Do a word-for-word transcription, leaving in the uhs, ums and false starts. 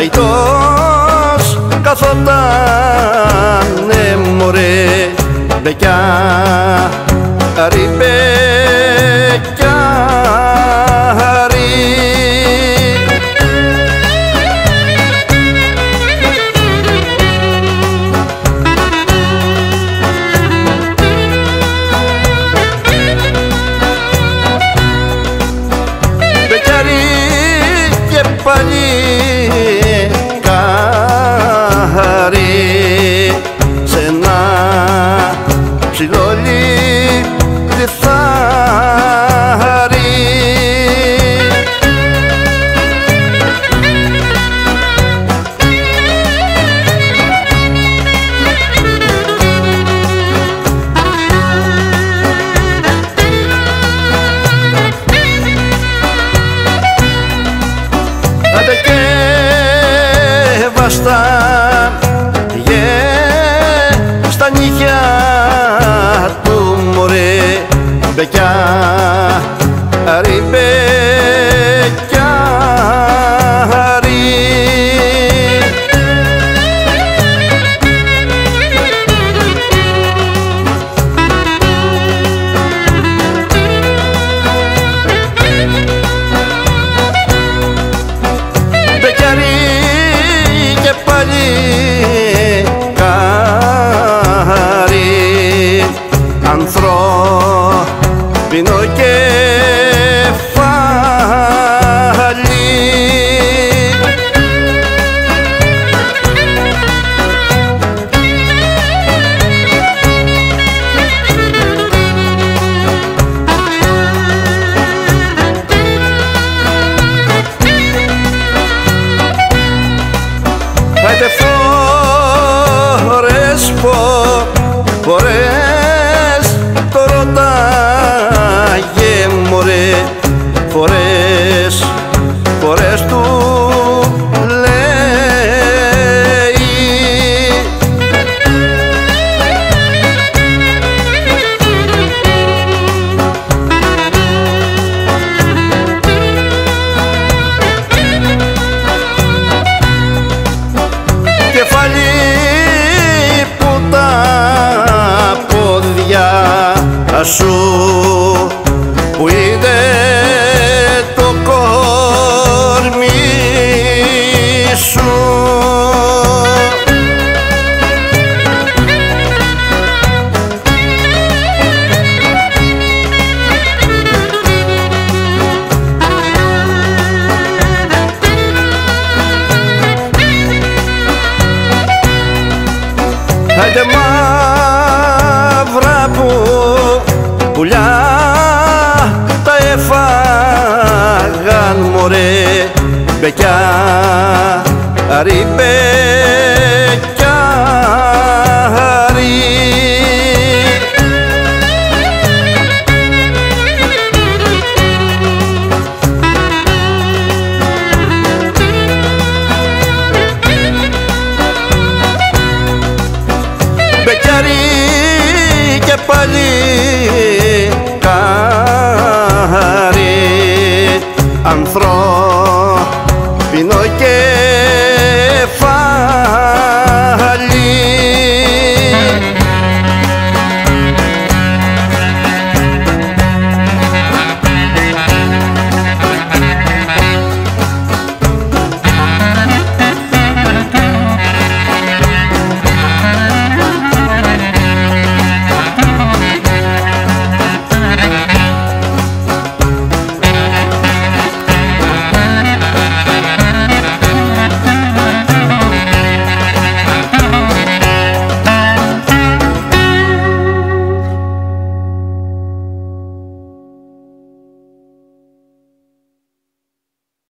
αητός καθότανε μωρέ μπεκιάρι, μπεκιάρι. Μπεκιάρι και πάλι σε ένα ψηλόλι λιθάρι. Άντε και βαστά στα νύχια του μωρέ μπεκιάρι, μπεκιάρι. Μπεκιάρι και πάλι ανθρώπινο κεφάλι. Άιτε φορές, φορές το ρωτάγε μωρέ, φορές, φορές του λέει. Κεφάλι που τα πόδια σου που είδε το κορμί σου. Άντε μαύρα που πουλιά τα έφαγαν μωρέ μπεκιάρι, μπεκιάρι.